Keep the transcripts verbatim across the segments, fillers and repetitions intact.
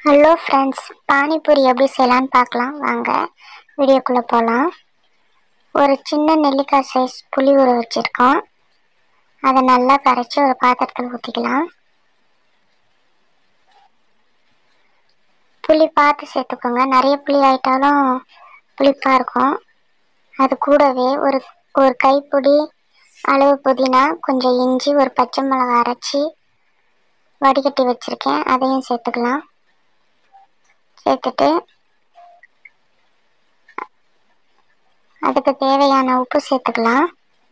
Hello friends, panipuri எப்படி செய்யலான்னு பார்க்கலாம். வாங்க வீடியோக்குள்ளே போகலாம். ஒரு சின்ன நெல்லிக்காய் சைஸ் புளி ஊற வச்சுருக்கோம். அதை நல்லா கரைச்சி ஒரு பாத்திரத்தில் ஊற்றிக்கலாம். புளி பார்த்து சேர்த்துக்கோங்க. நிறைய புளி ஆயிட்டாலும் புளிப்பாக இருக்கும். அது கூடவே ஒரு ஒரு கைப்பிடி அளவு புதினா, கொஞ்சம் இஞ்சி, ஒரு பச்சை மிளகாய் அரைச்சி வடிகட்டி வச்சுருக்கேன், அதையும் சேர்த்துக்கலாம். சேர்த்துட்டு அதுக்கு தேவையான உப்பு சேர்த்துக்கலாம்.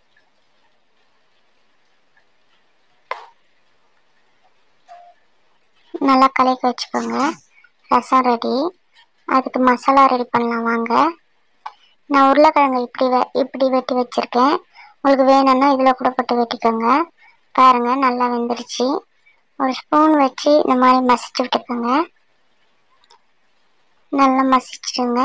நல்லா கலக்கி வச்சுக்கோங்க. ரசம் ரெடி. அதுக்கு மசாலா ரெடி பண்ணலாம் வாங்க. நான் உருளைக்கிழங்கு இப்படி வெ இப்படி வெட்டி வச்சுருக்கேன். உங்களுக்கு வேணும்னா இதில் கூட போட்டு வெட்டிக்கோங்க. பாருங்கள், நல்லா வெந்துருச்சு. ஒரு ஸ்பூன் வச்சு இந்த மாதிரி மசிச்சு விட்டுக்கோங்க. நல்லா மசிச்சுடுங்க.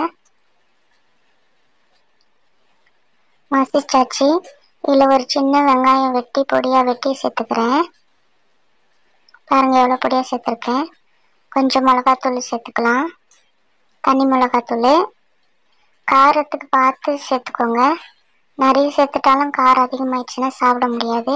மசிச்சாச்சு. இதில் ஒரு சின்ன வெங்காயம் வெட்டி பொடியாக வெட்டி சேர்த்துக்கிறேன். பாருங்கள் எவ்வளோ பொடியாக சேர்த்துருக்கேன். கொஞ்சம் மிளகாத்தூள் சேர்த்துக்கலாம். தனி மிளகாத்தூள் காரத்துக்கு பார்த்து சேர்த்துக்கோங்க. நிறைய சேர்த்துட்டாலும் காரம் அதிகமாகிடுச்சுன்னா சாப்பிட முடியாது.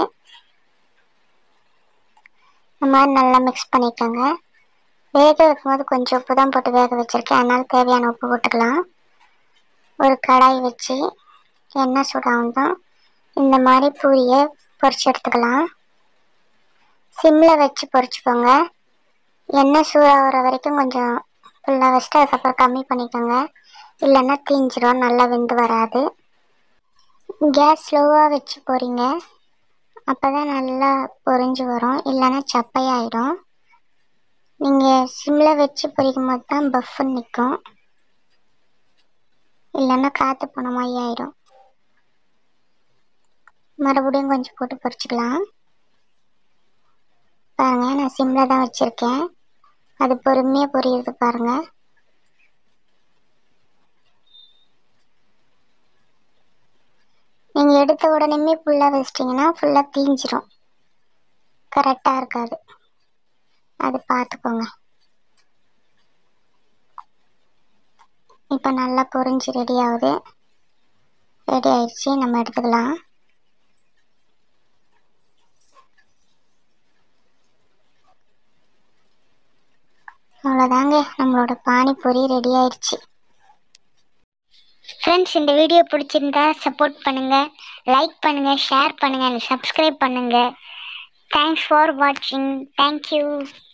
இந்த மாதிரி நல்லா மிக்ஸ் பண்ணிக்கோங்க. வேக வைக்கும்போது கொஞ்சம் உப்பு தான் போட்டு வேக வச்சுருக்கேன், அதனால் தேவையான உப்பு போட்டுக்கலாம். ஒரு கடாய் வச்சு எண்ணெய் சூடானதும் இந்த மாதிரி பூரியை பொரிச்சு எடுத்துக்கலாம். சிம்மில் வச்சு பொரிச்சுக்கோங்க. எண்ணெய் சூடாகிற வரைக்கும் கொஞ்சம் ஃபுல்லாக வச்சுட்டு அதுக்கப்புறம் கம்மி பண்ணிக்கோங்க. இல்லைன்னா தீஞ்சிடும், நல்லா வெந்து வராது. கேஸ் ஸ்லோவாக வச்சு பொரிங்க, அப்போ தான் நல்லா பொரிஞ்சு வரும். இல்லைன்னா சப்பையாயிடும். நீங்கள் சிம்மில் வச்சு பொரிக்கும் போது தான் பஃப்னு நிற்கும், இல்லைன்னா காற்று போன மாதிரி ஆகிடும். மறுபடியும் கொஞ்சம் போட்டு பொரிச்சுக்கலாம். பாருங்கள், நான் சிம்மில் தான் வச்சுருக்கேன். அது பொறுமையாக பொரியுது பாருங்கள். நீங்கள் எடுத்த உடனே ஃபுல்லாக வச்சிட்டிங்கன்னா ஃபுல்லாக தீஞ்சிரும், கரெக்டாக இருக்காது. அது பார்த்துக்கோங்க. இப்போ நல்லா பொரிஞ்சு ரெடி ஆகுது. ரெடி ஆயிடுச்சு, நம்ம எடுத்துக்கலாம். அவ்வளோதாங்க, நம்மளோட பானிபூரி ரெடி ஆயிடுச்சு. ஃப்ரெண்ட்ஸ், இந்த வீடியோ பிடிச்சிருந்தா சப்போர்ட் பண்ணுங்கள், லைக் பண்ணுங்கள், ஷேர் பண்ணுங்கள், சப்ஸ்கிரைப் பண்ணுங்கள். தேங்க்ஸ் ஃபார் வாட்சிங். தேங்க்யூ.